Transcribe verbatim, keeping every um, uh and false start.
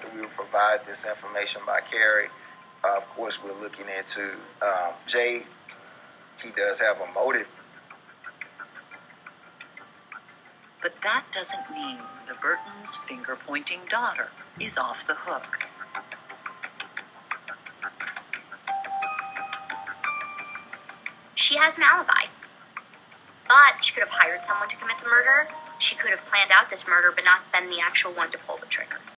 that we will provide this information by Carrie. Uh, of course, we're looking into um, Jay. He does have a motive. But that doesn't mean the Burtons' finger-pointing daughter is off the hook. She has an alibi. But she could have hired someone to commit the murder. She could have planned out this murder but not been the actual one to pull the trigger.